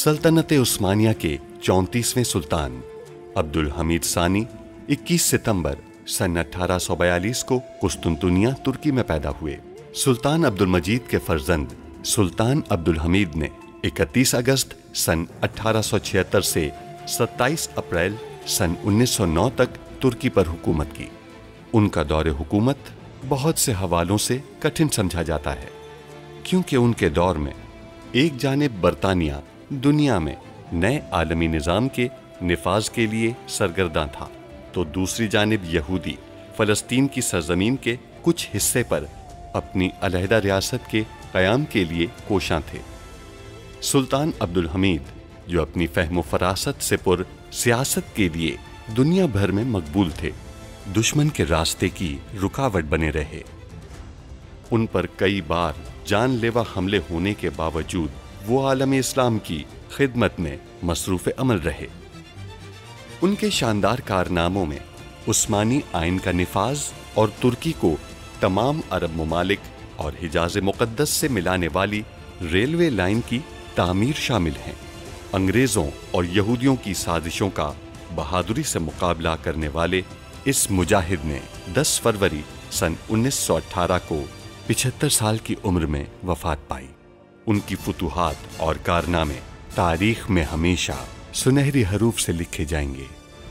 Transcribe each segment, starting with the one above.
सल्तनत उस्मानिया के 34वें सुल्तान अब्दुल हमीद सानी 21 सितंबर सन 1842 को कुस्तुनतुनिया तुर्की में पैदा हुए। सुल्तान अब्दुल मजीद के फर्जंद सुल्तान अब्दुल हमीद ने 31 अगस्त सन 1876 से 27 अप्रैल सन 1909 तक तुर्की पर हुकूमत की। उनका दौरे हुकूमत बहुत से हवालों से कठिन समझा जाता है, क्योंकि उनके दौर में एक जानिब बरतानिया दुनिया में नए आलमी निज़ाम के निफाज के लिए सरगर्दा था, तो दूसरी जानिब यहूदी फ़लस्तीन की सरजमीन के कुछ हिस्से पर अपनी अलहदा रियासत के क़याम के लिए कोशां थे। सुल्तान अब्दुल हमीद, जो अपनी फ़हम फ़रासत से पुर सियासत के लिए दुनिया भर में मकबूल थे, दुश्मन के रास्ते की रुकावट बने रहे। उन पर कई बार जानलेवा हमले होने के बावजूद वो आलम इस्लाम की खिदमत में मसरूफ़ अमल रहे। उनके शानदार कारनामों में उस्मानी आइन का निफाज और तुर्की को तमाम अरब ममालिक और हिजाज मुक़द्दस से मिलाने वाली रेलवे लाइन की तामीर शामिल हैं। अंग्रेज़ों और यहूदियों की साजिशों का बहादुरी से मुकाबला करने वाले इस मुजाहिद ने 10 फरवरी सन 1918 को 75 साल की उम्र में वफ़ात पाई। उनकी फुतूहात और कारनामे तारीख में हमेशा सुनहरी हरूफ से लिखे जाएंगे।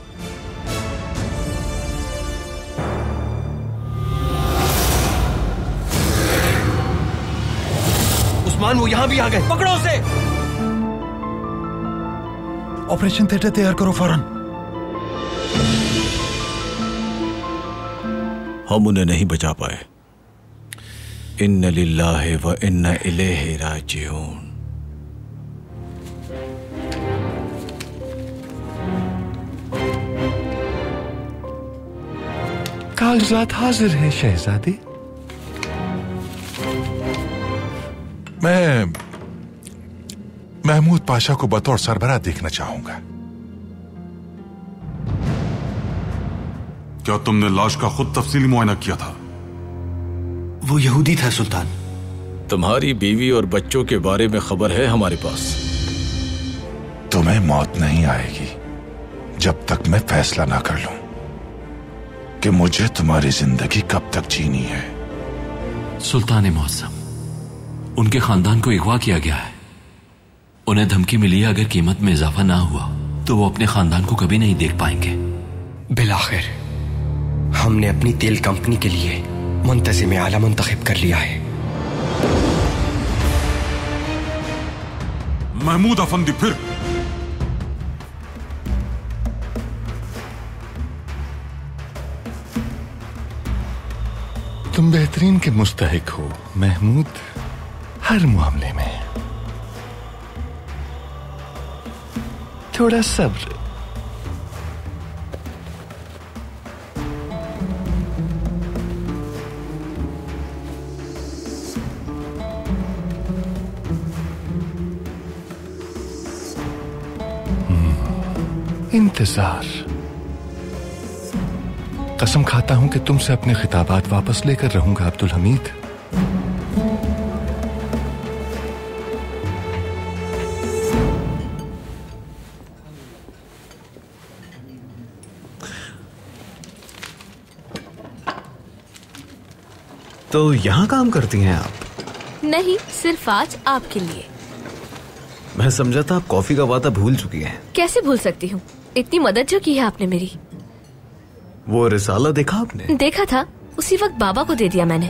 उस्मान, वो यहां भी आ गए, पकड़ो उसे। ऑपरेशन थिएटर तैयार करो फौरन। हम उन्हें नहीं बचा पाए। इन्ना लिल्लाहि व इन्ना इलैहि राजिऊन। कागजात हाजिर हैं शहजादी। मैं महमूद पाशा को बतौर सरबराह देखना चाहूंगा। क्या तुमने लाश का खुद तफसीली मुआयना किया था? वो यहूदी था सुल्तान। तुम्हारी बीवी और बच्चों के बारे में खबर है हमारे पास। तुम्हें मौत नहीं आएगी जब तक मैं फैसला ना कर लूं कि मुझे तुम्हारी जिंदगी कब तक जीनी है। सुल्तान मौसम, उनके खानदान को अगवा किया गया है। उन्हें धमकी मिली है अगर कीमत में इजाफा ना हुआ तो वो अपने खानदान को कभी नहीं देख पाएंगे। बिलाखिर हमने अपनी तेल कंपनी के लिए मुंतजिम आला मुंतखब कर लिया है। महमूद अफंदी, फिर तुम बेहतरीन के मुस्तहिक हो महमूद, हर मामले में। थोड़ा सब्र। इंतजार। कसम खाता हूं कि तुमसे अपने खिताबात वापस लेकर रहूंगा अब्दुल हमीद। तो यहां काम करती हैं आप? नहीं, सिर्फ आज आपके लिए। मैं समझा था आप कॉफी का वादा भूल चुकी हैं। कैसे भूल सकती हूँ, इतनी मदद जो की है आपने मेरी। वो रिसाला देखा आपने? देखा था, उसी वक्त बाबा को दे दिया मैंने।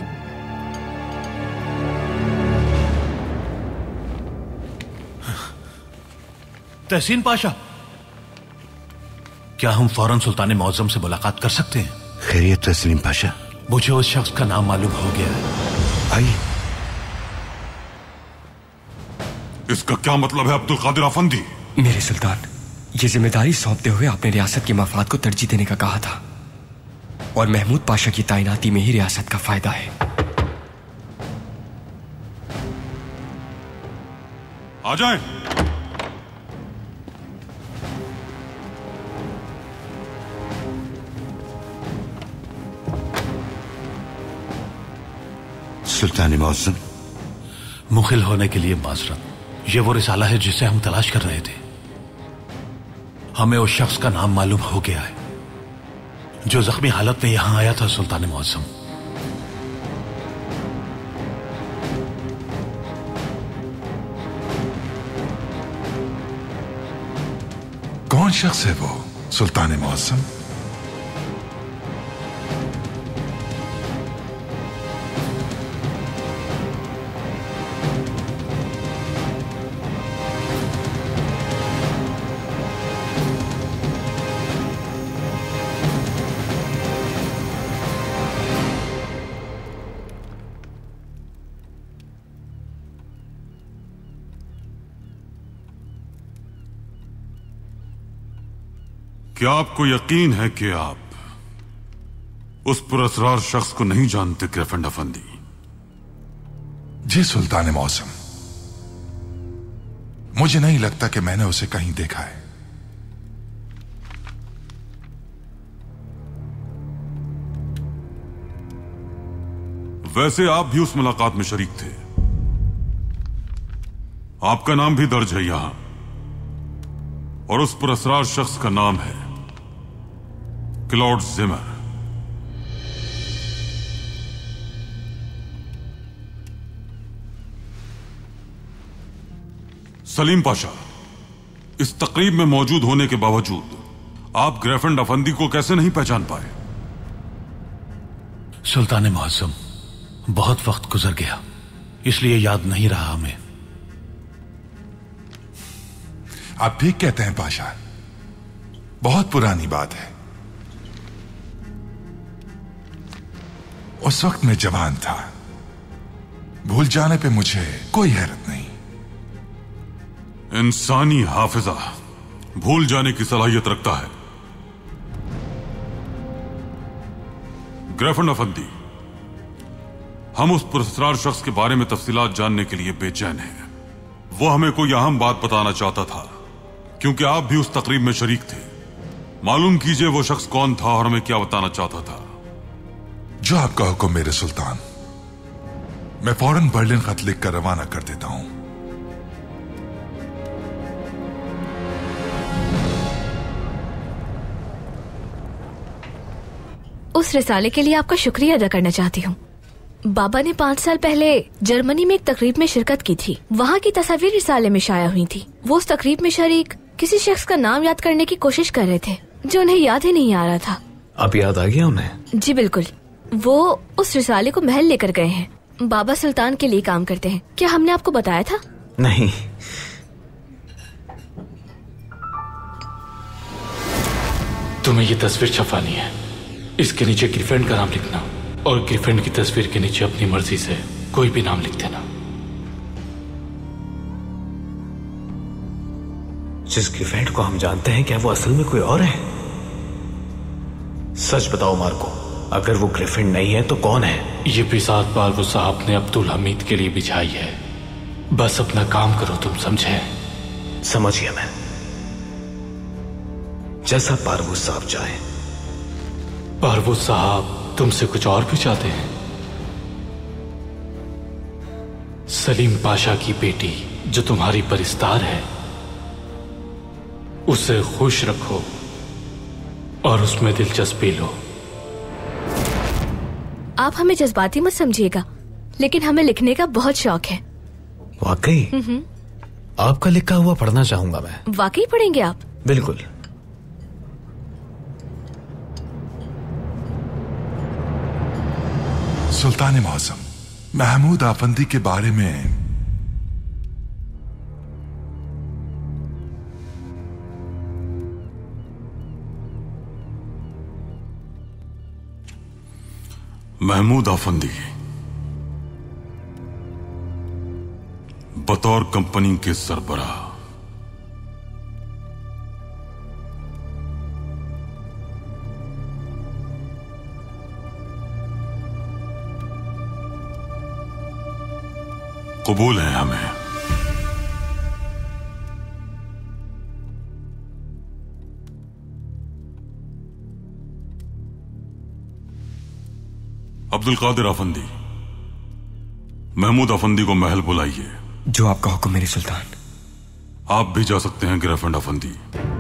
तहसीन पाशा, क्या हम फौरन सुल्तान मौज़म से मुलाकात कर सकते हैं? खैरियत तस्लीम पाशा? मुझे उस शख्स का नाम मालूम हो गया है। आइए। इसका क्या मतलब है अब्दुल कादिर अफंदी? मेरे सुल्तान, ये जिम्मेदारी सौंपते हुए आपने रियासत के मफाद को तरजीह देने का कहा था, और महमूद पाशा की तैनाती में ही रियासत का फायदा है। आ जाएं। सुल्तान मौसम, मुखिल होने के लिए माजरत। ये वो रिसाला है जिसे हम तलाश कर रहे थे। हमें उस शख्स का नाम मालूम हो गया है जो जख्मी हालत में यहां आया था सुल्तान मुअज्जम। कौन शख्स है वो सुल्तान मुअज्जम? क्या आपको यकीन है कि आप उस पुरअसरार शख्स को नहीं जानते ग्रिफिन अफंदी? जी सुल्तान मुअज्जम, मुझे नहीं लगता कि मैंने उसे कहीं देखा है। वैसे आप भी उस मुलाकात में शरीक थे। आपका नाम भी दर्ज है यहां, और उस पुरअसरार शख्स का नाम है क्लॉड जिमर। सलीम पाशा, इस तकरीब में मौजूद होने के बावजूद आप ग्रिफिन अफंदी को कैसे नहीं पहचान पाए? सुल्तान मुअज्जम, बहुत वक्त गुजर गया, इसलिए याद नहीं रहा हमें। आप ठीक कहते हैं पाशा, बहुत पुरानी बात है। उस वक्त मैं जवान था, भूल जाने पे मुझे कोई हैरत नहीं। इंसानी हाफिजा भूल जाने की सलाहियत रखता है। ग्रिफिन अफंदी, हम उस पुरअसरार शख्स के बारे में तफसीलात जानने के लिए बेचैन हैं। वो हमें कोई अहम बात बताना चाहता था, क्योंकि आप भी उस तकरीब में शरीक थे। मालूम कीजिए वो शख्स कौन था और हमें क्या बताना चाहता था। जो आपका हुक्म मेरे सुल्तान। मैं फौरन बर्लिन खत लिख कर रवाना कर देता हूं। उस रिसाले के लिए आपका शुक्रिया अदा करना चाहती हूँ। बाबा ने 5 साल पहले जर्मनी में एक तकरीब में शिरकत की थी। वहाँ की तस्वीर रिसाले में शाया हुई थी। वो उस तकरीब में शरीक किसी शख्स का नाम याद करने की कोशिश कर रहे थे जो उन्हें याद ही नहीं आ रहा था। अब याद आ गया उन्हें? जी बिल्कुल। वो उस रिसाले को महल लेकर गए हैं। बाबा सुल्तान के लिए काम करते हैं। क्या हमने आपको बताया था? नहीं। तुम्हें ये तस्वीर छपवानी है। इसके नीचे ग्रिफिन का नाम लिखना और ग्रिफिन की तस्वीर के नीचे अपनी मर्जी से कोई भी नाम लिख देना। जिस ग्रिफिन को हम जानते हैं, क्या वो असल में कोई और है? सच बताओ मार्को, अगर वो ग्रिफिन नहीं है तो कौन है? ये बिसात पारवो साहब ने अब्दुल हमीद के लिए बिछाई है। बस अपना काम करो, तुम समझे? समझ गया मैं। जैसा पारवो साहब चाहे। पारवो साहब तुमसे कुछ और भी चाहते हैं। सलीम पाशा की बेटी जो तुम्हारी परिस्तार है, उसे खुश रखो और उसमें दिलचस्पी लो। आप हमें जज्बाती मत समझिएगा, लेकिन हमें लिखने का बहुत शौक है। वाकई? आपका लिखा हुआ पढ़ना चाहूंगा मैं। वाकई पढ़ेंगे आप? बिल्कुल। सुल्तान मुअज्जम, महमूद आफंदी के बारे में महमूद आफंदी बतौर कंपनी के सरबराह कबूल है हमें। अब्दुल कादिर अफंदी, महमूद अफंदी को महल बुलाइए। जो आपका हुक्म मेरे सुल्तान। आप भी जा सकते हैं गिरफंड अफंदी।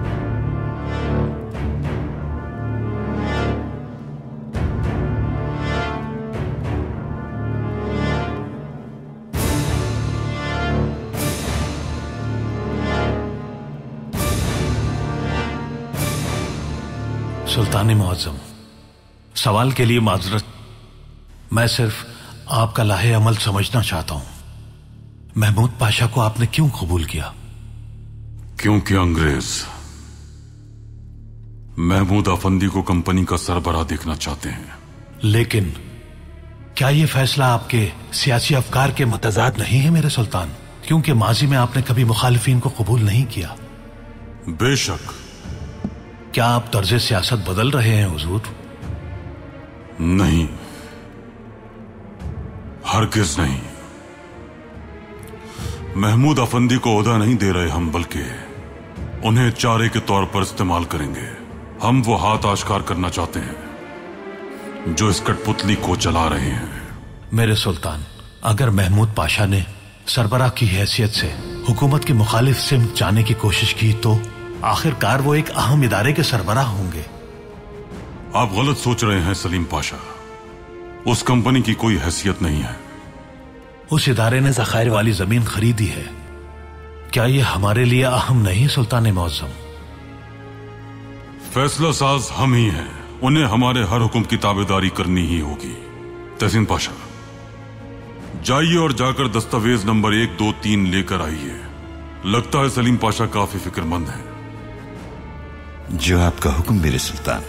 सुल्तान मुअज्जम, सवाल के लिए माजरत, मैं सिर्फ आपका लाहे अमल समझना चाहता हूं। महमूद पाशा को आपने क्यों कबूल किया? क्योंकि अंग्रेज महमूद अफंदी को कंपनी का सरबराह देखना चाहते हैं। लेकिन क्या यह फैसला आपके सियासी अफकार के मतजाद नहीं है मेरे सुल्तान? क्योंकि माजी में आपने कभी मुखालिफिन को कबूल नहीं किया। बेशक। क्या आप तर्ज सियासत बदल रहे हैं हुजूर? नहीं, हरगिज नहीं। महमूद अफंदी को ओहदा नहीं दे रहे हम, बल्कि उन्हें चारे के तौर पर इस्तेमाल करेंगे। हम वो हाथ आश्कार करना चाहते हैं जो इस कठपुतली को चला रहे हैं। मेरे सुल्तान, अगर महमूद पाशा ने सरबराह की हैसियत से हुकूमत की मुखालिफ सिमत जाने की कोशिश की तो आखिरकार वो एक अहम इदारे के सरबराह होंगे। आप गलत सोच रहे हैं सलीम पाशा। उस कंपनी की कोई हैसियत नहीं है। उस इदारे ने ज़खायर वाली जमीन खरीदी है। क्या यह हमारे लिए अहम नहीं सुल्तान मुअज्जम? फैसला साज हम ही हैं। उन्हें हमारे हर हुक्म की ताबेदारी करनी ही होगी। तहसीन पाशा, जाइए और जाकर दस्तावेज नंबर 1, 2, 3 लेकर आइए। लगता है सलीम पाशा काफी फिक्रमंद है। जो आपका हुक्म मेरे सुल्तान।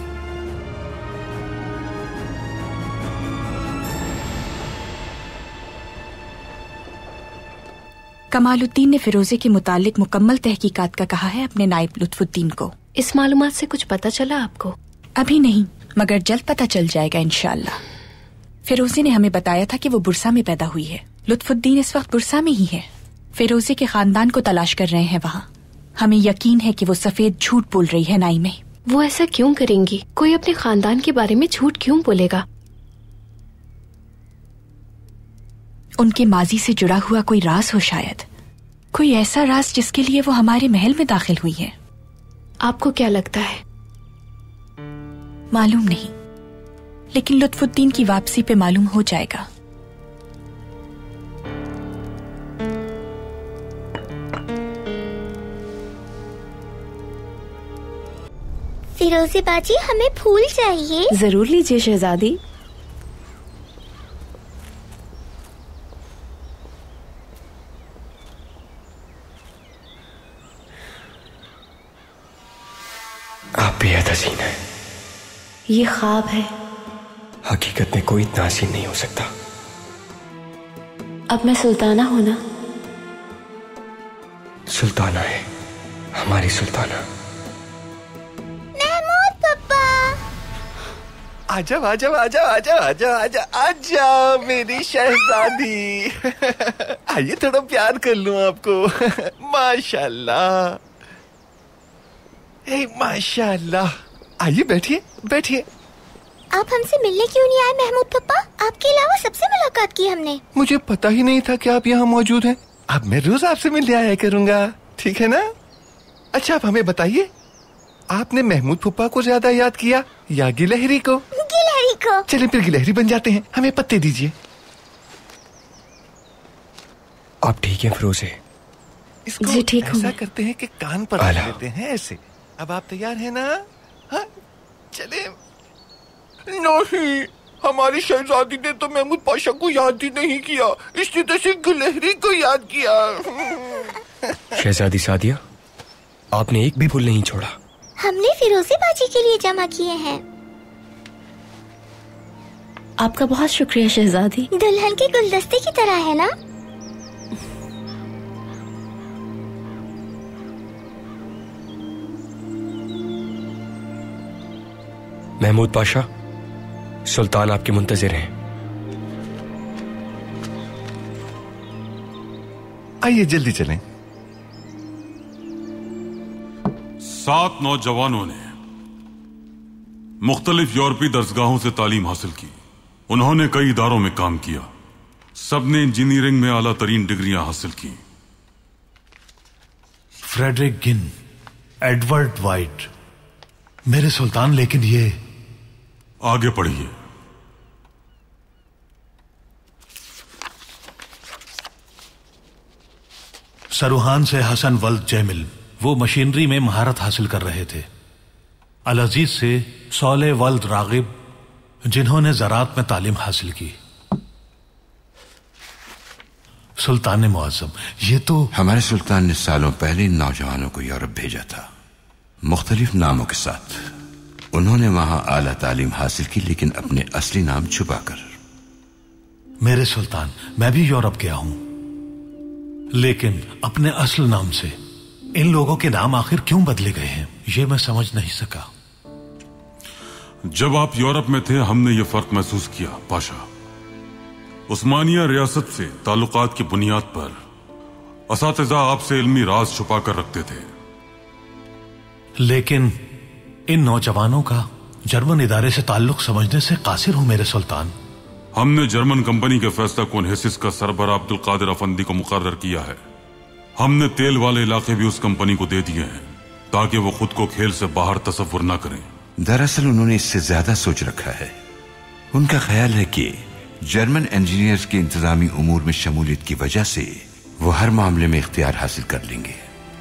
कमालुद्दीन ने फिरोजे के मुतालिक मुकम्मल तहकीकात का कहा है अपने नायब लुत्फुद्दीन को। इस मालूमात से कुछ पता चला आपको? अभी नहीं, मगर जल्द पता चल जाएगा इंशाअल्लाह। फिरोजे ने हमें बताया था कि वो बुरसा में पैदा हुई है। लुत्फुद्दीन इस वक्त बुरसा में ही है। फिरोजे के खानदान को तलाश कर रहे हैं वहाँ। हमें यकीन है कि वो सफेद झूठ बोल रही है नाई में। वो ऐसा क्यों करेंगी? कोई अपने खानदान के बारे में झूठ क्यों बोलेगा? उनके माजी से जुड़ा हुआ कोई राज हो, शायद कोई ऐसा राज जिसके लिए वो हमारे महल में दाखिल हुई है। आपको क्या लगता है? मालूम नहीं, लेकिन लुत्फुद्दीन की वापसी पे मालूम हो जाएगा। फिरोज़े बाजी, हमें फूल चाहिए। जरूर लीजिए शहजादी। आप बेहद हसीन हैं। ये ख्वाब है। हकीकत में कोई इतना हसीन नहीं हो सकता। अब मैं सुल्ताना हूं ना? सुल्ताना है, हमारी सुल्ताना। महमूद पप्पा, आजा आजा आजा आजा आजा आजा आजा मेरी शहजादी। आइए थोड़ा प्यार कर लूं आपको। माशाल्लाह, माशाल्लाह। आइए बैठिए बैठिए। आप हमसे मिलने क्यों नहीं आए महमूद पप्पा? आपके अलावा सबसे मुलाकात की हमने। मुझे पता ही नहीं था कि आप यहाँ मौजूद हैं। अब मैं रोज आपसे मिलने आया करूंगा, ठीक है ना? अच्छा, आप हमें बताइए, आपने महमूद पप्पा को ज्यादा याद किया या गिलहरी को? गिलहरी को। चलिए फिर गिलहरी बन जाते हैं। हमें पत्ते दीजिए। आप ठीक हैं फिरोजे? इसको जी ठीक हूँ। ऐसा करते हैं कि कान पर रख लेते हैं ऐसे। अब आप तैयार हैं ना? हाँ, चले। नहीं, हमारी शहजादी ने तो महमूद पाशा को याद ही नहीं किया, इसने तो सिर्फ गिलहरी को याद किया। शहजादी सादिया, आपने एक भी फूल नहीं छोड़ा। हमने फिरोज़े बाजी के लिए जमा किए हैं। आपका बहुत शुक्रिया शहजादी। दुल्हन के गुलदस्ते की तरह है ना? महमूद पाशा, सुल्तान आपके मुंतजिर हैं। आइए जल्दी चलें। 7 नौजवानों ने मुख्तलिफ यूरोपीय दरसगाहों से तालीम हासिल की। उन्होंने कई इदारों में काम किया। सबने इंजीनियरिंग में आला तरीन डिग्रियां हासिल की। फ्रेडरिक गिन, एडवर्ड वाइट, मेरे सुल्तान, लेकिन ये। आगे पढ़िए। सरूहान से हसन वल्द जैमिल, वो मशीनरी में महारत हासिल कर रहे थे। अल अजीज से सौले वल्द रागिब, जिन्होंने ज़राअत में तालीम हासिल की। सुल्तान मुअज़्ज़म, ये तो। हमारे सुल्तान ने सालों पहले इन नौजवानों को यूरोप भेजा था, मुख्तलिफ नामों के साथ। उन्होंने वहां आला तालीम हासिल की, लेकिन अपने असली नाम छुपाकर। मेरे सुल्तान, मैं भी यूरोप गया हूं, लेकिन अपने असल नाम से। इन लोगों के नाम आखिर क्यों बदले गए हैं, ये मैं समझ नहीं सका। जब आप यूरोप में थे, हमने ये फर्क महसूस किया पाशा। उस्मानिया रियासत से ताल्लुकात की बुनियाद पर असातिज़ा आपसे इल्मी राज छुपा कर रखते थे, लेकिन इन नौजवानों का जर्मन इदारे से ताल्लुक समझने से कासिर हूं मेरे सुल्तान। हमने जर्मन कंपनी के फैसला कौन हैसिस का सरबराह अब्दुल कादिर अफंदी को मुकर्रर किया है। हमने तेल वाले इलाके भी उस कंपनी को दे दिए हैं, ताकि वो खुद को खेल से बाहर तसव्वुर न करें। दरअसल उन्होंने इससे ज्यादा सोच रखा है। उनका ख्याल है कि जर्मन इंजीनियर्स के इंतजामी उमूर में शमूलियत की वजह से वो हर मामले में इख्तियार हासिल कर लेंगे।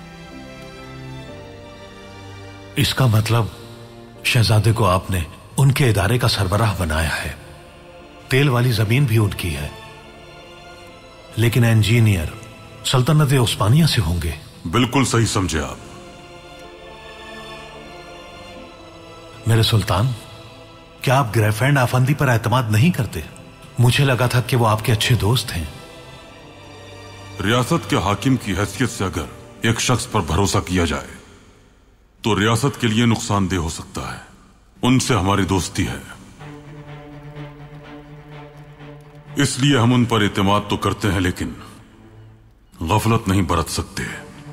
इसका मतलब शहजादे को आपने उनके इदारे का सरबराह बनाया है। तेल वाली जमीन भी उनकी है, लेकिन इंजीनियर सल्तनत उस्मानिया से होंगे। बिल्कुल सही समझे आप। मेरे सुल्तान, क्या आप ग्रेफेंड आफंदी पर एतमाद नहीं करते? मुझे लगा था कि वो आपके अच्छे दोस्त हैं। रियासत के हाकिम की हैसियत से अगर एक शख्स पर भरोसा किया जाए तो रियासत के लिए नुकसानदेह हो सकता है। उनसे हमारी दोस्ती है, इसलिए हम उन पर एतमाद तो करते हैं, लेकिन गफलत नहीं बरत सकते।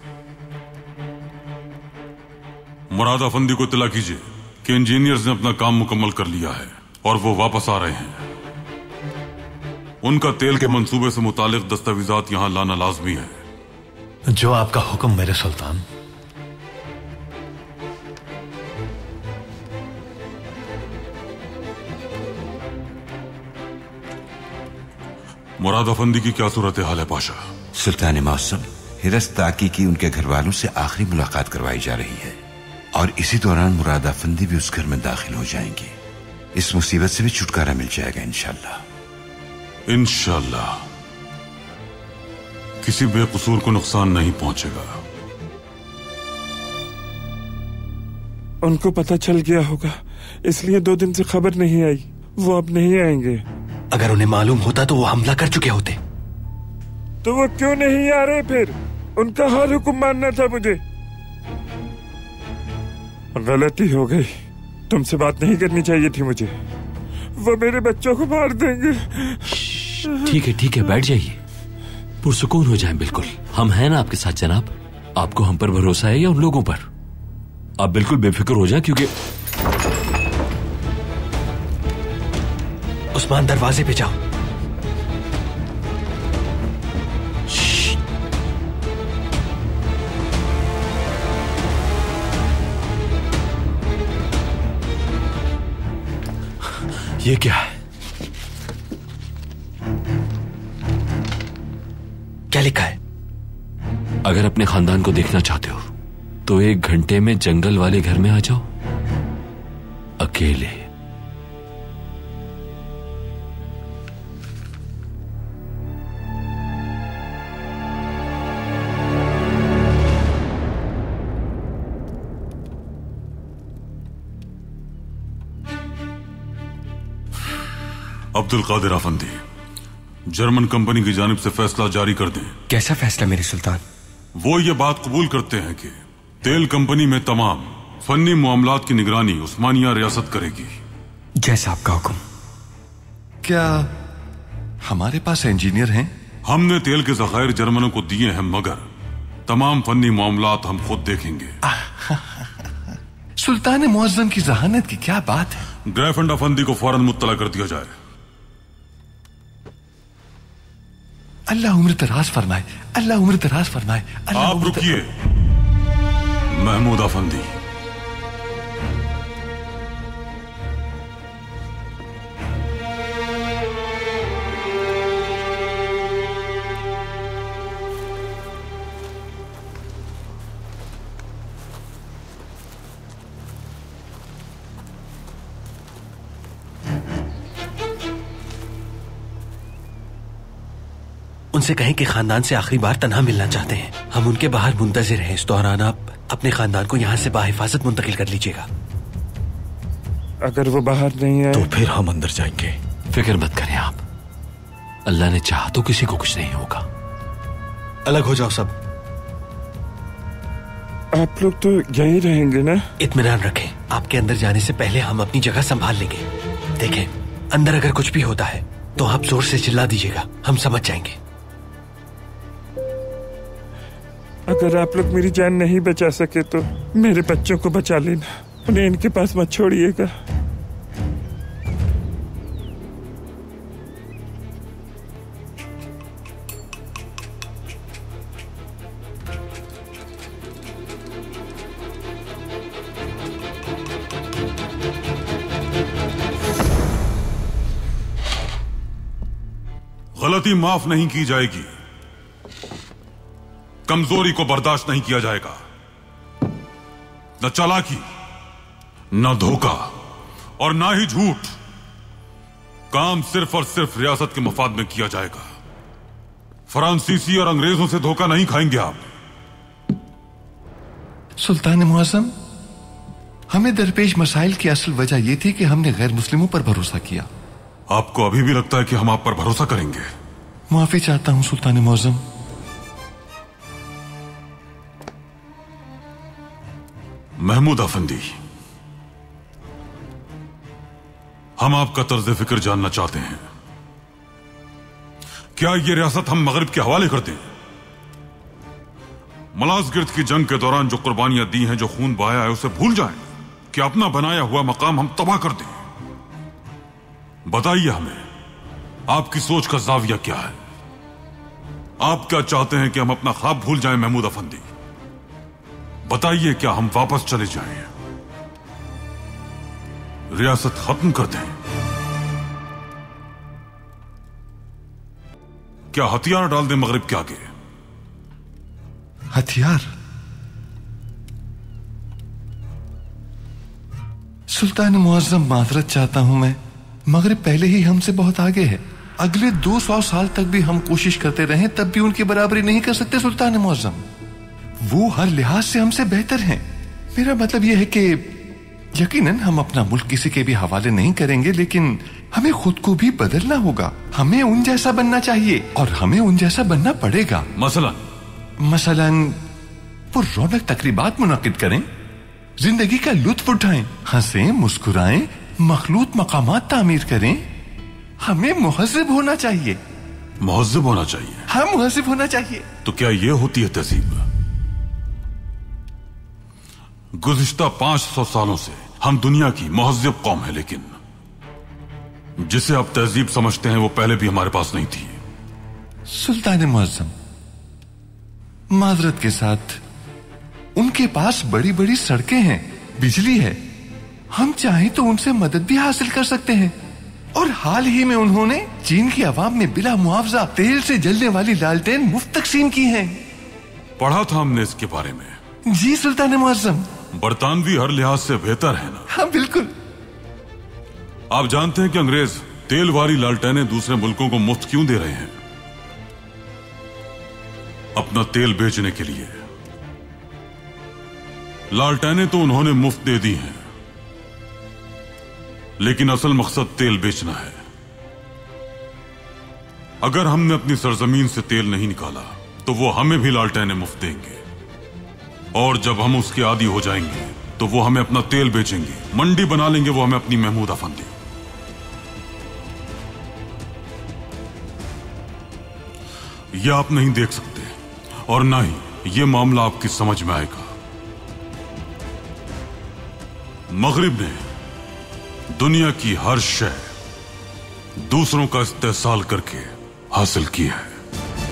मुराद अफंदी को इत्तला कीजिए कि इंजीनियर्स ने अपना काम मुकम्मल कर लिया है और वो वापस आ रहे हैं। उनका तेल के मंसूबे से मुतालिक दस्तावेजात यहां लाना लाजमी है। जो आपका हुक्म मेरे सुल्तान। मुराद अफंदी की क्या सूरत हाल है पाशा? सुल्तान मौसम, हिरस ताकी की उनके घर वालों से आखिरी मुलाकात करवाई जा रही है, और इसी दौरान मुराद अफंदी भी उस घर में दाखिल हो जाएंगे। इस मुसीबत से भी छुटकारा मिल जाएगा इंशाल्लाह। इंशाल्लाह किसी बेकसूर को नुकसान नहीं पहुंचेगा। उनको पता चल गया होगा, इसलिए 2 दिन से खबर नहीं आई। वो अब नहीं आएंगे। अगर उन्हें मालूम होता तो वो हमला कर चुके होते। तो वो क्यों नहीं आ रहे फिर? उनका हर हुक्म मानना था मुझे। गलती हो गई, तुमसे बात नहीं करनी चाहिए थी मुझे। वो मेरे बच्चों को मार देंगे। ठीक है, बैठ जाइए, पुरसुकून हो जाएं। बिल्कुल, हम हैं ना आपके साथ जनाब। आपको हम पर भरोसा है या उन लोगों पर? आप बिल्कुल बेफिक्र हो जाएं, क्योंकि उस्मान, दरवाजे पे जाओ। ये क्या है? क्या लिखा है? अगर अपने खानदान को देखना चाहते हो तो 1 घंटे में जंगल वाले घर में आ जाओ, अकेले। अब्दुल कादिर अफंदी, जर्मन कंपनी की जानिब से फैसला जारी कर दें। कैसा फैसला मेरे सुल्तान? वो ये बात कबूल करते हैं कि तेल कंपनी में तमाम फन्नी मामलात की निगरानी उस्मानिया रियासत करेगी। जैसा आपका हुक्म। क्या हमारे पास इंजीनियर हैं? हमने तेल के जखायर जर्मनों को दिए हैं, मगर तमाम फन्नी मामलात हम खुद देखेंगे। सुल्तान मुअज्जम की जहानत की क्या बात है? ग्रेफेंड अफंदी को फौरन मुत्तला कर दिया जाए। अल्लाह उम्र दराज फरमाए, अल्लाह उम्र दराज फरमाए। आप रुकिए महमूद अफंदी। उनसे कहें कि खानदान से आखिरी बार तन्हा मिलना चाहते हैं। हम उनके बाहर मुंतजिर हैं। इस दौरान आप अपने खानदान को यहाँ से बाहिफाजत मुंतकिल कर लीजिएगा। अगर वो बाहर नहीं है तो फिर हम अंदर जाएंगे। फिक्र मत करें आप, अल्लाह ने चाहा तो किसी को कुछ नहीं होगा। अलग हो जाओ सब। आप लोग तो यहीं रहेंगे ना? इत्मीनान रखें, आपके अंदर जाने से पहले हम अपनी जगह संभाल लेंगे। देखें, अंदर अगर कुछ भी होता है तो आप जोर से चिल्ला दीजिएगा, हम समझ जाएंगे। अगर आप लोग मेरी जान नहीं बचा सके तो मेरे बच्चों को बचा लेना, उन्हें इनके पास मत छोड़िएगा। गलती माफ नहीं की जाएगी, कमजोरी को बर्दाश्त नहीं किया जाएगा। न चालाकी, न धोखा और ना ही झूठ। काम सिर्फ और सिर्फ रियासत के मफाद में किया जाएगा। फ्रांसीसी और अंग्रेजों से धोखा नहीं खाएंगे आप। सुल्तान मुअज़्ज़म, हमें दरपेश मसाइल की असल वजह यह थी कि हमने गैर मुस्लिमों पर भरोसा किया। आपको अभी भी लगता है कि हम आप पर भरोसा करेंगे? माफी चाहता हूं सुल्तान मुअज़्ज़म। महमूद अफंदी, हम आपका तर्ज फिक्र जानना चाहते हैं। क्या यह रियासत हम मगरिब के हवाले कर दें? मलाज़गिर्द की जंग के दौरान जो कुर्बानियां दी हैं, जो खून बहाया है, उसे भूल जाएं कि अपना बनाया हुआ मकाम हम तबाह कर दें? बताइए हमें, आपकी सोच का जाविया क्या है? आप क्या चाहते हैं कि हम अपना ख्वाब भूल जाएं? महमूद अफंदी, बताइए, क्या हम वापस चले जाएं, रियासत खत्म कर दें? क्या हथियार डाल दें मगरिब के आगे? हथियार? सुल्तान मुअज़्ज़म, माजरत चाहता हूं मैं, मगरिब पहले ही हमसे बहुत आगे है। अगले 200 साल तक भी हम कोशिश करते रहें तब भी उनकी बराबरी नहीं कर सकते सुल्तान मुअज़्ज़म। वो हर लिहाज से हमसे बेहतर हैं। मेरा मतलब यह है कि यकीनन हम अपना मुल्क किसी के भी हवाले नहीं करेंगे, लेकिन हमें खुद को भी बदलना होगा। हमें उन जैसा बनना चाहिए और हमें उन जैसा बनना पड़ेगा। मसलन पुररौनक तकरीबात मुनक्किद करें, जिंदगी का लुत्फ उठाएं, हंसें, मुस्कुराएं, मखलूत मकामात तामीर करें। हमें मुहज़्ज़िब होना चाहिए। मुहज़्ज़िब होना चाहिए? हाँ, मुहज़्ज़िब होना चाहिए। तो क्या यह होती है तहजीब? गुज़िश्ता 500 सालों से हम दुनिया की मुहज़्ज़िब कौम है, लेकिन जिसे आप तहजीब समझते हैं वो पहले भी हमारे पास नहीं थी। सुल्तान मुअज़्ज़म, माजरत के साथ, उनके पास बड़ी बड़ी सड़कें हैं, बिजली है। हम चाहें तो उनसे मदद भी हासिल कर सकते हैं। और हाल ही में उन्होंने चीन की आवाम में बिला मुआवजा तेल से जलने वाली लालटेन मुफ्त तकसीम की हैं। पढ़ा था हमने इसके बारे में। जी सुल्तान मुअज़्ज़म। बरतानवी हर लिहाज से बेहतर है ना? हाँ बिल्कुल। आप जानते हैं कि अंग्रेज तेल वाली लालटेनें दूसरे मुल्कों को मुफ्त क्यों दे रहे हैं? अपना तेल बेचने के लिए। लालटेनें तो उन्होंने मुफ्त दे दी हैं, लेकिन असल मकसद तेल बेचना है। अगर हमने अपनी सरजमीन से तेल नहीं निकाला तो वो हमें भी लालटेनें मुफ्त देंगे, और जब हम उसके आदी हो जाएंगे तो वो हमें अपना तेल बेचेंगे, मंडी बना लेंगे वो हमें अपनी। महमूद अफंदी, यह आप नहीं देख सकते और ना ही यह मामला आपकी समझ में आएगा। मगरिब ने दुनिया की हर शय दूसरों का इस्तेहसाल करके हासिल की है।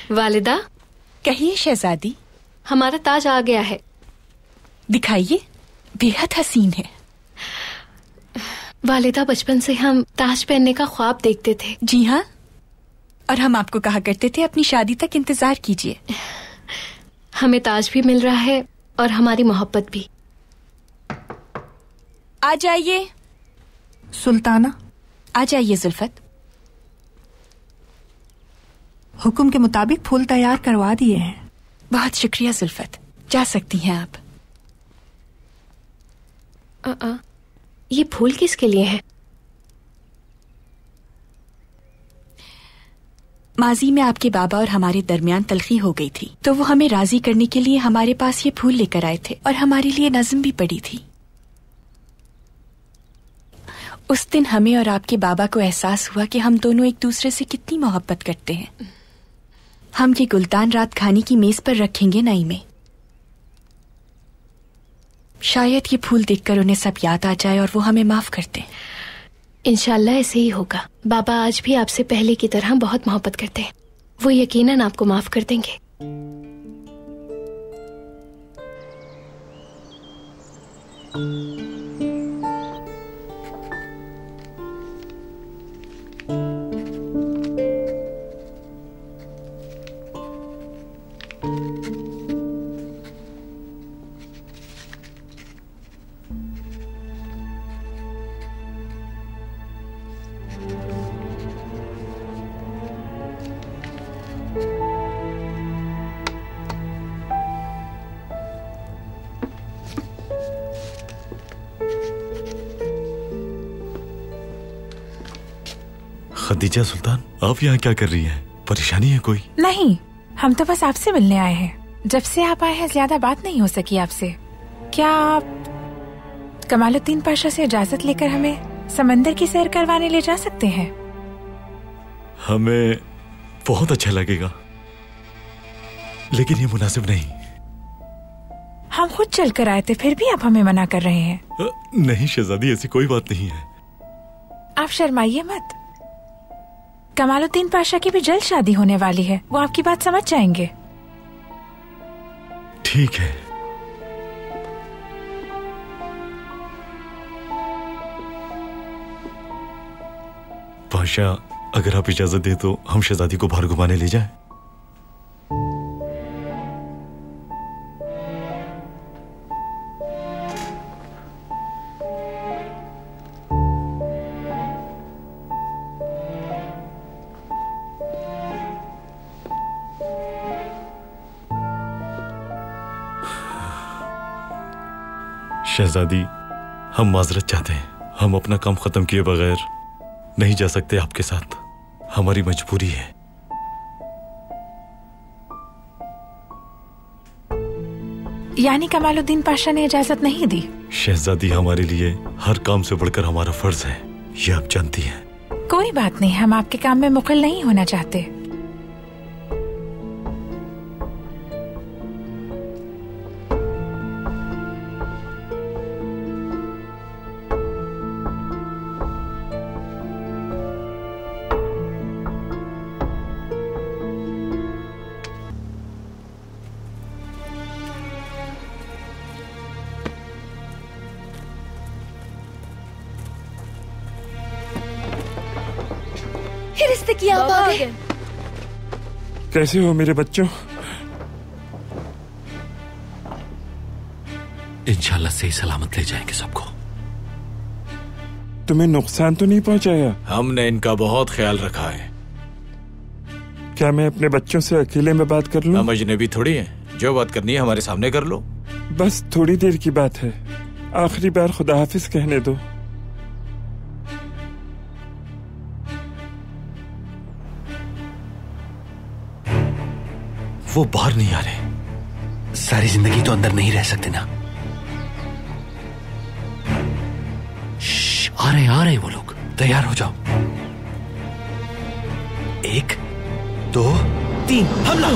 वालिदा। कहिए शहजादी। हमारा ताज आ गया है। दिखाइए, बेहद हसीन है। वालिदा, बचपन से हम ताज पहनने का ख्वाब देखते थे। जी हाँ, और हम आपको कहा करते थे अपनी शादी तक इंतजार कीजिए। हमें ताज भी मिल रहा है और हमारी मोहब्बत भी। आ जाइए सुल्ताना। आ जाइए जुल्फत। हुक्म के मुताबिक फूल तैयार करवा दिए हैं। बहुत शुक्रिया जुल्फत, जा सकती हैं आप। ये फूल किसके लिए है? माजी में आपके बाबा और हमारे दरमियान तलखी हो गई थी, तो वो हमें राजी करने के लिए हमारे पास ये फूल लेकर आए थे और हमारे लिए नज़्म भी पड़ी थी। उस दिन हमें और आपके बाबा को एहसास हुआ कि हम दोनों एक दूसरे से कितनी मोहब्बत करते हैं। हम ये गुलदान रात खाने की मेज पर रखेंगे नई में। शायद ये फूल देखकर उन्हें सब याद आ जाए और वो हमें माफ कर दें। इंशाल्लाह ऐसे ही होगा। बाबा आज भी आपसे पहले की तरह बहुत मोहब्बत करते हैं। वो यकीनन आपको माफ कर देंगे। खदीजा सुल्तान, आप यहाँ क्या कर रही हैं? परेशानी है कोई? नहीं, हम तो बस आपसे मिलने आए हैं। जब से आप आए हैं ज्यादा बात नहीं हो सकी आपसे। क्या आप कमालुद्दीन पाशा से इजाजत लेकर हमें समंदर की सैर करवाने ले जा सकते हैं? हमें बहुत अच्छा लगेगा, लेकिन ये मुनासिब नहीं। हम खुद चल कर आए थे, फिर भी आप हमें मना कर रहे हैं। नहीं शहजादी, ऐसी कोई बात नहीं है। आप शर्माइए मत। कमालुद्दीन पाशा की भी जल्द शादी होने वाली है, वो आपकी बात समझ जाएंगे। ठीक है। पाशा, अगर आप इजाजत दे तो हम शहजादी को बाहर घुमाने ले जाएं। शहजादी, हम माजरत चाहते हैं। हम अपना काम खत्म किए बगैर नहीं जा सकते आपके साथ। हमारी मजबूरी है। यानी कमालुद्दीन पाशा ने इजाजत नहीं दी? शहजादी, हमारे लिए हर काम से बढ़कर हमारा फर्ज है, ये आप जानती हैं। कोई बात नहीं, हम आपके काम में मुखल नहीं होना चाहते। कैसे हो मेरे बच्चों? इंशाल्लाह सही सलामत ले जाएंगे सबको। तुम्हें नुकसान तो नहीं पहुंचाया? हमने इनका बहुत ख्याल रखा है। क्या मैं अपने बच्चों से अकेले में बात कर लूं? हम अजनबी थोड़ी हैं, जो बात करनी है हमारे सामने कर लो। बस थोड़ी देर की बात है, आखिरी बार खुदा हाफिज कहने दो। वो बाहर नहीं आ रहे। सारी जिंदगी तो अंदर नहीं रह सकते ना। आ रहे वो लोग। तैयार हो जाओ। 1 2 3 हमला।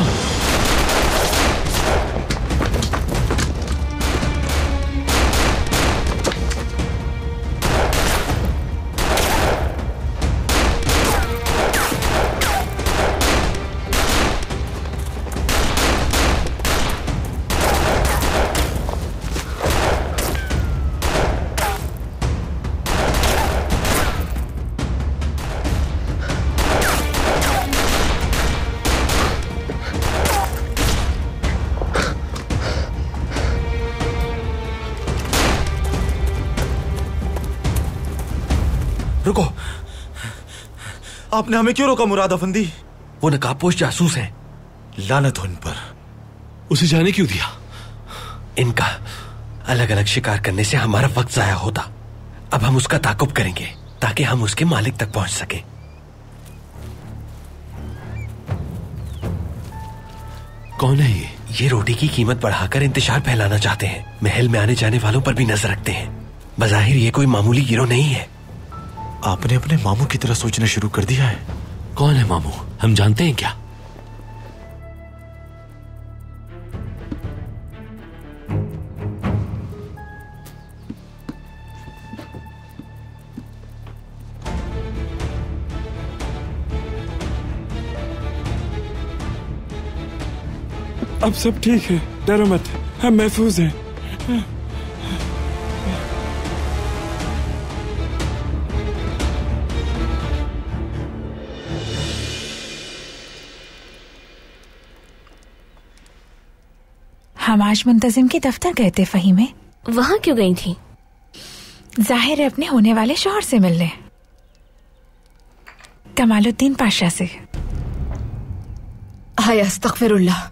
रुको। आपने हमें क्यों रोका मुराद अफंदी? वो नकाबपोश जासूस हैं। लानत हो इन पर। उसे जाने क्यों दिया? इनका अलग अलग शिकार करने से हमारा वक्त जाया होता। अब हम उसका ताकुब करेंगे ताकि हम उसके मालिक तक पहुंच सके। कौन है ये? ये रोटी की कीमत बढ़ाकर इंतशार फैलाना चाहते हैं। महल में आने जाने वालों पर भी नजर रखते हैं। बज़ाहिर ये कोई मामूली गिरोह नहीं है। आपने अपने मामू की तरह सोचना शुरू कर दिया है। कौन है मामू? हम जानते हैं क्या? अब सब ठीक है, डरो मत, हम महफूज हैं। हम आज मुंतजिम के दफ्तर गए थे फहीमे। वहाँ क्यों गई थी? जाहिर है अपने होने वाले शौहर से मिलने, कमालुद्दीन पाशा से। हाय अस्तगफिरुल्लाह।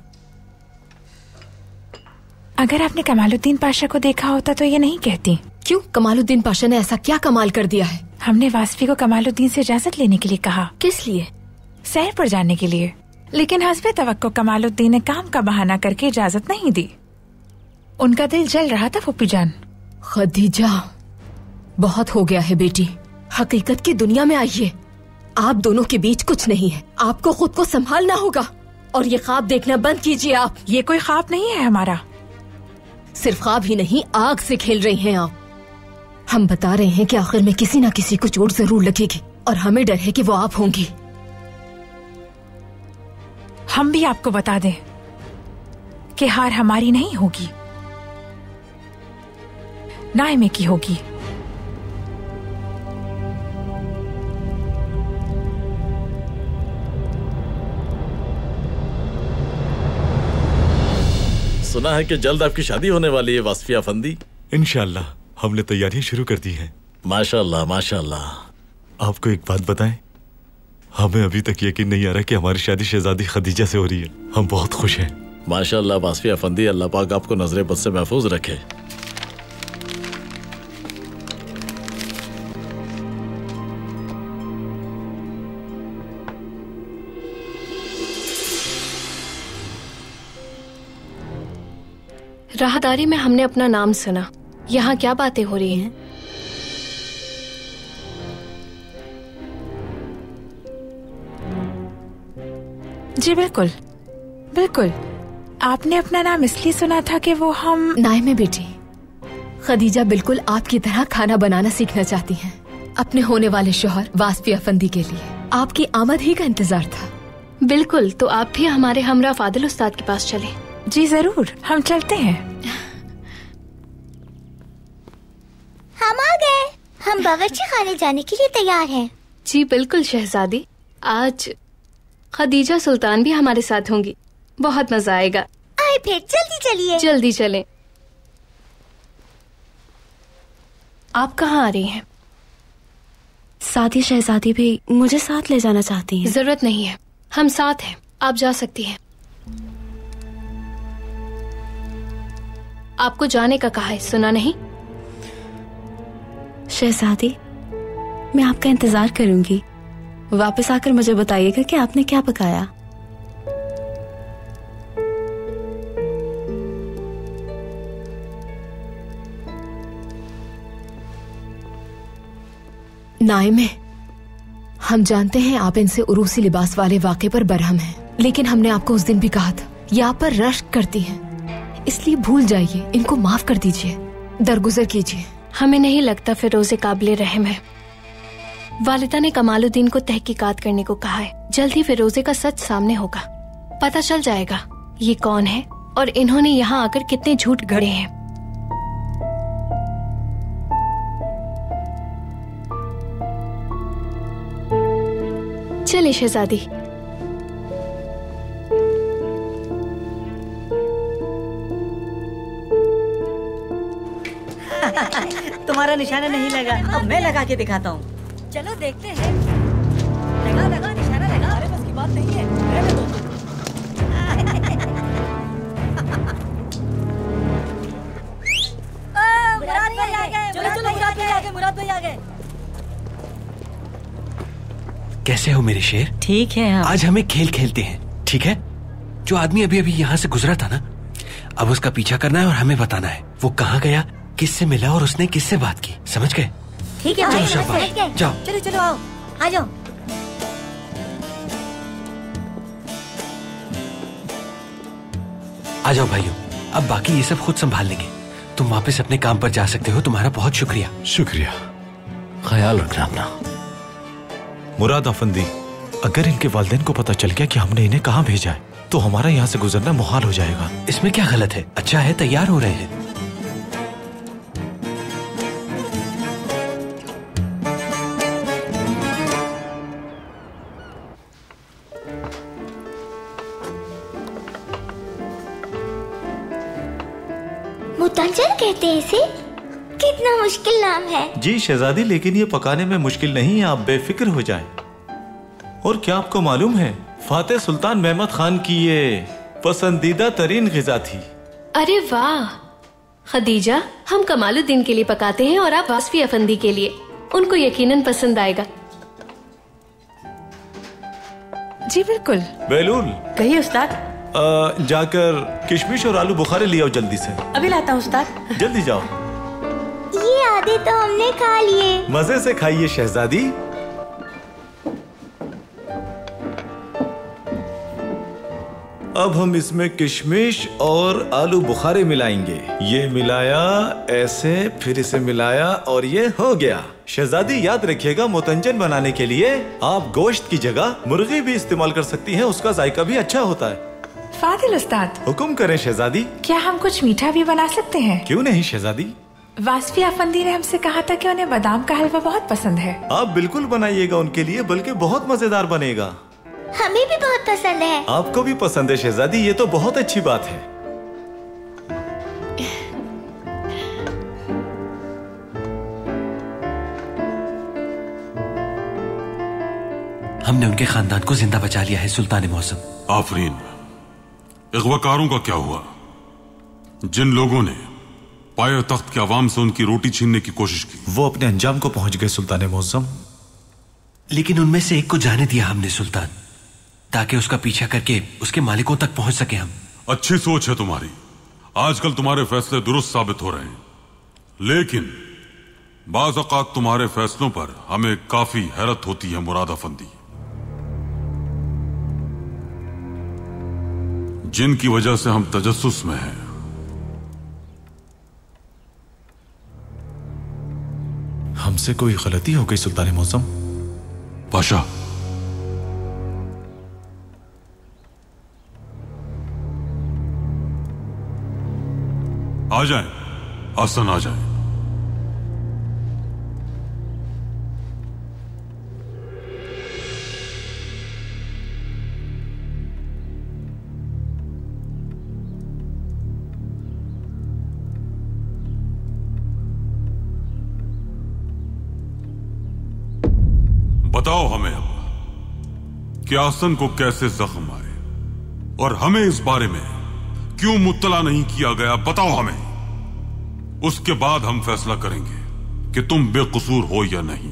अगर आपने कमालुद्दीन पाशा को देखा होता तो ये नहीं कहती। क्यों? कमालुद्दीन पाशा ने ऐसा क्या कमाल कर दिया है? हमने वास्फी को कमालुद्दीन से इजाजत लेने के लिए कहा। किस लिए? सैर पर जाने के लिए, लेकिन हस्बे तवक्को कमालुद्दीन ने काम का बहाना करके इजाजत नहीं दी। उनका दिल जल रहा था फूफी जान। खदीजा, बहुत हो गया है बेटी, हकीकत की दुनिया में आइए। आप दोनों के बीच कुछ नहीं है। आपको खुद को संभालना होगा और ये ख्वाब देखना बंद कीजिए आप। ये कोई ख्वाब नहीं है हमारा। सिर्फ ख्वाब ही नहीं, आग से खेल रही हैं आप। हम बता रहे हैं कि आखिर में किसी न किसी को चोट जरूर लगेगी और हमें डर है कि वो आप होंगी। हम भी आपको बता दें कि हार हमारी नहीं होगी, नाइमे की होगी। सुना है कि जल्द आपकी शादी होने वाली है वास्फी अफंदी। इंशाल्लाह हमने तैयारियां शुरू कर दी हैं। माशाल्लाह माशाल्लाह। आपको एक बात बताएं, हमें अभी तक यकीन नहीं आ रहा कि हमारी शादी शहजादी खदीजा से हो रही है। हम बहुत खुश हैं। माशाल्लाह वास्फी अफंदी, अल्लाह पाक आपको नजरे बद से महफूज रखे। राहदारी में हमने अपना नाम सुना। यहाँ क्या बातें हो रही हैं? जी बिल्कुल बिल्कुल। आपने अपना नाम इसलिए सुना था कि वो हम। नाइमे बेटी, खदीजा बिल्कुल आपकी तरह खाना बनाना सीखना चाहती हैं। अपने होने वाले शौहर वास्फी अफंदी के लिए आपकी आमद ही का इंतजार था। बिल्कुल, तो आप भी हमारे हमरा फादिल उस्ताद के पास चले। जी जरूर, हम चलते हैं। हम आ गए। हम बावर्ची खाने जाने के लिए तैयार हैं। जी बिल्कुल शहजादी, आज खदीजा सुल्तान भी हमारे साथ होंगी। बहुत मजा आएगा। आए फिर, जल्दी चलिए। जल्दी चलें। आप कहाँ आ रही हैं? साथी शहजादी भी मुझे साथ ले जाना चाहती हैं। जरूरत नहीं है, हम साथ हैं, आप जा सकती हैं। आपको जाने का कहा है, सुना नहीं? शहजादी, मैं आपका इंतजार करूंगी। वापस आकर मुझे बताइएगा कि आपने क्या पकाया। नाइमे, हम जानते हैं आप इनसे उरूसी लिबास वाले वाक़े पर बरहम हैं, लेकिन हमने आपको उस दिन भी कहा था ये आप पर रश्क करती हैं, इसलिए भूल जाइए, इनको माफ कर दीजिए, दरगुजर कीजिए। हमें नहीं लगता फिरोज़े काबिले रहम है। वालिदा ने कमालुद्दीन को तहकीकात करने को कहा है। जल्द ही फिरोज़े का सच सामने होगा, पता चल जाएगा ये कौन है और इन्होंने यहाँ आकर कितने झूठ गढ़े हैं। चलिए शहजादी। तुम्हारा निशाना नहीं लगा, अब मैं लगा के दिखाता हूँ। चलो देखते हैं। लगा लगा निशाना लगा। अरे बस की बात नहीं है, रहने दो। मुराद भाई आ गए। चलो चलो मुराद भाई आ गए। मुराद भाई आ गए। कैसे हो मेरे शेर? ठीक है हम। आज हमें खेल खेलते हैं, ठीक है? जो आदमी अभी अभी यहाँ से गुजरा था ना, अब उसका पीछा करना है और हमें बताना है वो कहाँ गया, किससे मिला और उसने किससे बात की। समझ गए? ठीक है। चलो शाबाश, जाओ। चलो चलो आओ, आ जाओ। आ जाओ भाइयों, अब बाकी ये सब खुद संभाल लेंगे। तुम वापस अपने काम पर जा सकते हो। तुम्हारा बहुत शुक्रिया। शुक्रिया, ख्याल रखना अपना। मुराद अफंदी, अगर इनके वालिदैन को पता चल गया कि हमने इन्हें कहाँ भेजा है तो हमारा यहाँ से गुजरना मुहाल हो जाएगा। इसमें क्या गलत है? अच्छा है, तैयार हो रहे हैं। मुतंजन कहते हैं इसे। कितना मुश्किल नाम है। जी शहजादी, लेकिन ये पकाने में मुश्किल नहीं है, आप बेफिक्र हो जाएं। और क्या आपको मालूम है, फातेह सुल्तान महमद खान की ये पसंदीदा तरीन ग़िज़ा थी। अरे वाह खदीजा, हम कमालुद्दीन के लिए पकाते हैं और आप वासफी अफंदी के लिए। उनको यकीनन पसंद आएगा। जी बिल्कुल। बेलूल, कहिए उस्ताद। जाकर किशमिश और आलू बुखारे ले आओ जल्दी से। अभी लाता हूँ उस्ताद। जल्दी जाओ। ये आधे तो हमने खा लिए। मजे से खाइए शहजादी। अब हम इसमें किशमिश और आलू बुखारे मिलाएंगे। ये मिलाया ऐसे, फिर इसे मिलाया और ये हो गया। शहजादी याद रखिएगा, मुतंजन बनाने के लिए आप गोश्त की जगह मुर्गी भी इस्तेमाल कर सकती हैं, उसका जायका भी अच्छा होता है। फादिल उस्ताद, हुक्म करें शहजादी। क्या हम कुछ मीठा भी बना सकते हैं? क्यों नहीं शहजादी। वासफी अफंदी ने हमसे कहा था कि उन्हें बादाम का हलवा बहुत पसंद है। आप बिल्कुल बनाइएगा उनके लिए, बल्कि बहुत मजेदार बनेगा। हमें भी बहुत पसंद है। आपको भी पसंद है शहजादी, ये तो बहुत अच्छी बात है। हमने उनके खानदान को जिंदा बचा लिया है सुल्तान मौसम। आफरीन। अगवाकारों का क्या हुआ? जिन लोगों ने पाए तख्त के अवाम से उनकी रोटी छीनने की कोशिश की, वो अपने अंजाम को पहुंच गए सुल्तान मौसम। लेकिन उनमें से एक को जाने दिया हमने सुल्तान, ताकि उसका पीछा करके उसके मालिकों तक पहुंच सके हम। अच्छी सोच है तुम्हारी। आजकल तुम्हारे फैसले दुरुस्त साबित हो रहे हैं, लेकिन बाज़ औक़ात तुम्हारे फैसलों पर हमें काफी हैरत होती है मुराद अफंदी, जिनकी वजह से हम तजस्सुस में हैं। हमसे कोई गलती हो गई सुल्तान मौसम। पाशा, आ जाएं, आसन आ जाएं। बताओ हमें अब कि आसन को कैसे जख्म आए और हमें इस बारे में क्यों मुत्तला नहीं किया गया, बताओ हमें। उसके बाद हम फैसला करेंगे कि तुम बेकसूर हो या नहीं।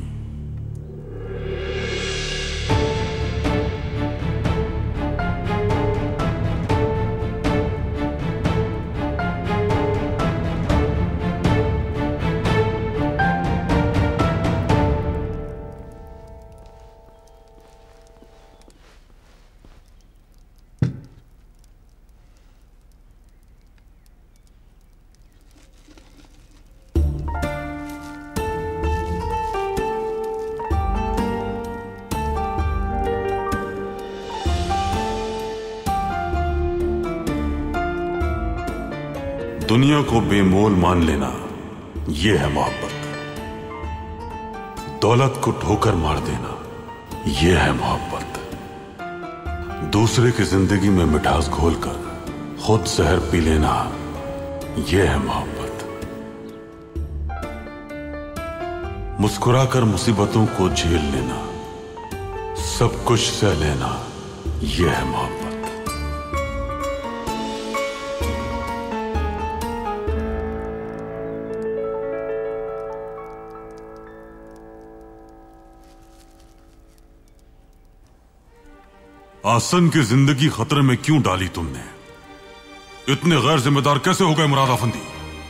दुनिया को बेमोल मान लेना, यह है मोहब्बत। दौलत को ठोकर मार देना, यह है मोहब्बत। दूसरे की जिंदगी में मिठास घोलकर खुद जहर पी लेना, यह है मोहब्बत। मुस्कुराकर मुसीबतों को झेल लेना, सब कुछ सह लेना, यह है मोहब्बत। आसन की जिंदगी खतरे में क्यों डाली तुमने? इतने गैर जिम्मेदार कैसे हो गए मुराद अफंदी?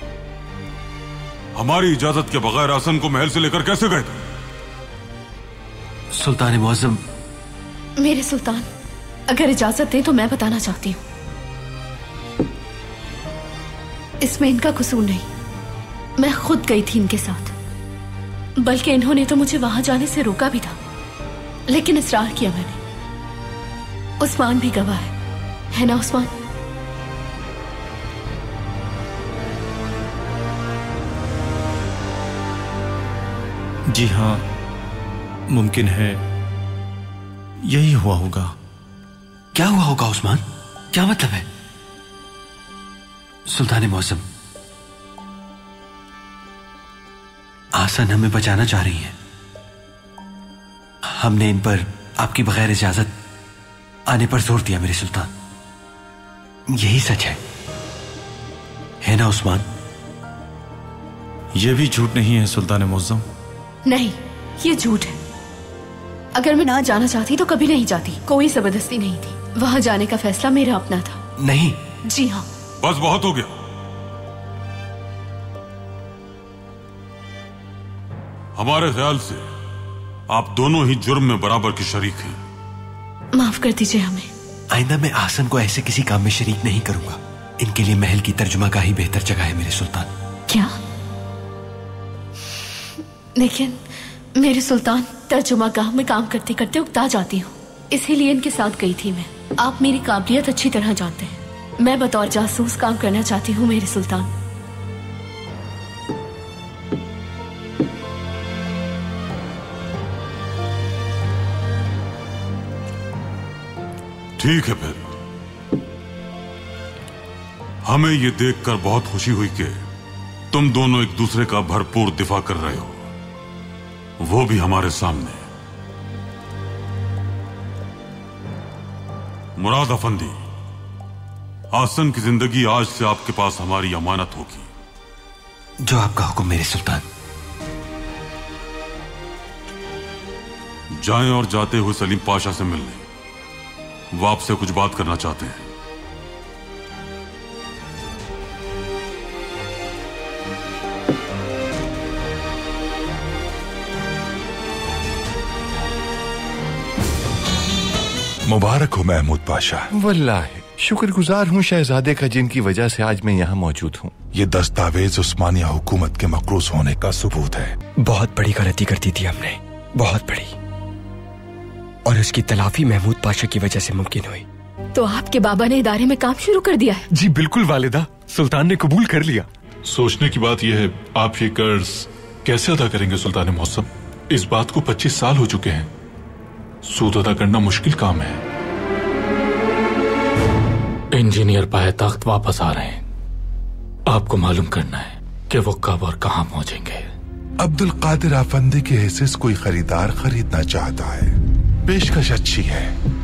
हमारी इजाजत के बगैर आसन को महल से लेकर कैसे गए थे? सुल्तान मुअज्जम। मेरे सुल्तान, अगर इजाजत दें तो मैं बताना चाहती हूँ। इसमें इनका कसूर नहीं, मैं खुद गई थी इनके साथ, बल्कि इन्होंने तो मुझे वहां जाने से रोका भी था, लेकिन इसरार किया मैंने। उस्मान भी गवाह है ना उस्मान? जी हाँ, मुमकिन है यही हुआ होगा। क्या हुआ होगा उस्मान? क्या मतलब है? सुल्तान मुअज्जम, आसन हमें बचाना चाह रही है। हमने इन पर आपकी बगैर इजाजत आने पर जोर दिया मेरे सुल्तान। यही सच है ना उस्मान? यह भी झूठ नहीं है सुल्तान मुअज्जम। नहीं, ये झूठ है। अगर मैं ना जाना चाहती तो कभी नहीं जाती, कोई जबरदस्ती नहीं थी। वहां जाने का फैसला मेरा अपना था। नहीं। जी हाँ। बस बहुत हो गया। हमारे ख्याल से आप दोनों ही जुर्म में बराबर की शरीक हैं। माफ कर दीजिए हमें। आइंदा मैं आसन को ऐसे किसी काम में शरीक नहीं करूंगा। इनके लिए महल की तर्जुमा का ही बेहतर जगह है मेरे सुल्तान। क्या? लेकिन मेरे सुल्तान, तर्जुमा गाह में काम करते करते उकता जाती हूँ, इसीलिए इनके साथ गई थी मैं। आप मेरी काबिलियत अच्छी तरह जानते हैं। मैं बतौर जासूस काम करना चाहती हूँ मेरे सुल्तान। ठीक है, फिर हमें यह देखकर बहुत खुशी हुई कि तुम दोनों एक दूसरे का भरपूर दिफा कर रहे हो, वो भी हमारे सामने। मुराद अफंदी, आसन की जिंदगी आज से आपके पास हमारी अमानत होगी। जो आपका हुक्म मेरे सुल्तान। जाएं और जाते हुए सलीम पाशा से मिल लें, वो आपसे कुछ बात करना चाहते हैं। मुबारक हो महमूद पाशा। वल्लाही शुक्रगुजार हूँ शहजादे का, जिनकी वजह से आज मैं यहाँ मौजूद हूँ। ये दस्तावेज उस्मानिया हुकूमत के मकरूज होने का सबूत है। बहुत बड़ी गलती कर दी थी हमने, बहुत बड़ी, और उसकी तलाफी महमूद पाशा की वजह से मुमकिन हुई। तो आपके बाबा ने इदारे में काम शुरू कर दिया है? जी बिल्कुल वालिदा, सुल्तान ने कबूल कर लिया। सोचने की बात यह है, आप ये कर्ज कैसे अदा करेंगे सुल्तान मौसम? इस बात को 25 साल हो चुके हैं। सूद अदा करना मुश्किल काम है। इंजीनियर पायताख्त वापस आ रहे हैं, आपको मालूम करना है कि वो कब और कहां पहुंचेंगे। अब्दुल कादिर आफंदी के हिस्से से कोई खरीदार खरीदना चाहता है। पेशकश अच्छी है,